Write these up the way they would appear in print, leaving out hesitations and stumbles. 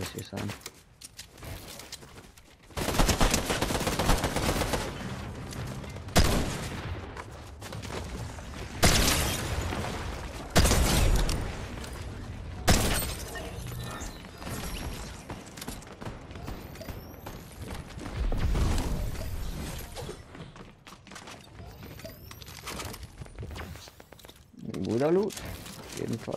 richtig sein. Guter Loot, auf jeden Fall.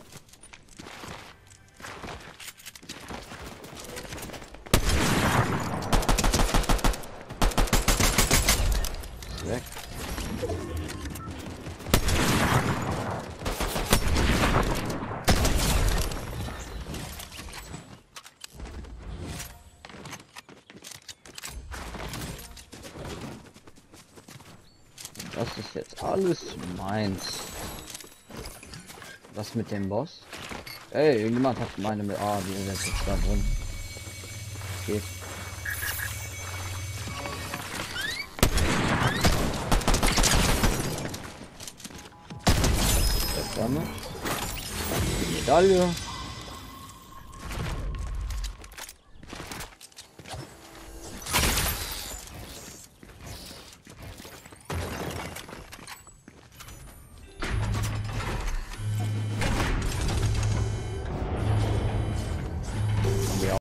Ist weg. Das ist jetzt alles meins. Was mit dem Boss? Ey, irgendjemand hat meine mit. Ah, die ist jetzt da drin. Geht. Medaille.